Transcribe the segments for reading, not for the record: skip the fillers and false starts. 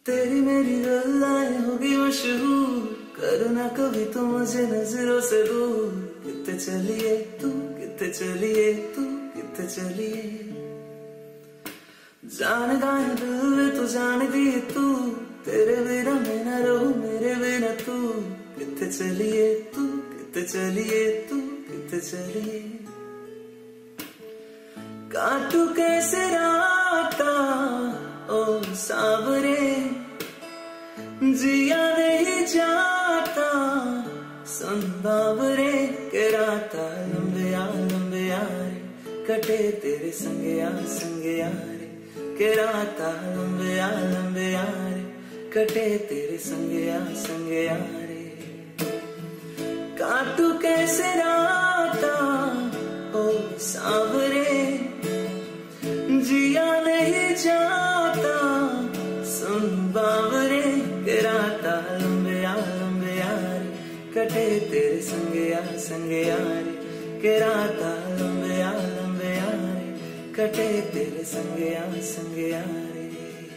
तेरी मेरी गल्लाएं होगी मशहूर, करना कभी तो मुझे नजरों से दूर। कितने चलिए तू, कितने चलिए तू, कितने चलिए। जान गाए दिल में तो जान दिए तू, तेरे बिना मैं न रहूं मेरे बिना तू। कितने चलिए तू, कितने चलिए तू, कितने चलिए। काटू कैसे राता ओ सावरे, जिया नहीं जाता सुन बाबरे। के राता लंबे रे, कटे तेरे संगे रे। के राता लंबे रे, कटे तेरे संगे रे। काटू कैसे राता ओ सावरे, जिया नहीं जाता सुन बाबरे। के राता लंबे रे, कटे तेरे संगे रे। के राता लंबे रे, कटे तेरे संगे रे।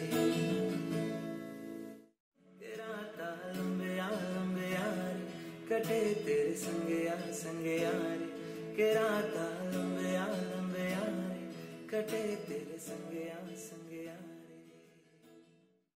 के राता लंबे रे, कटे तेरे संगे रे। के राता लंबे रे, कटे तेरे संगे रे।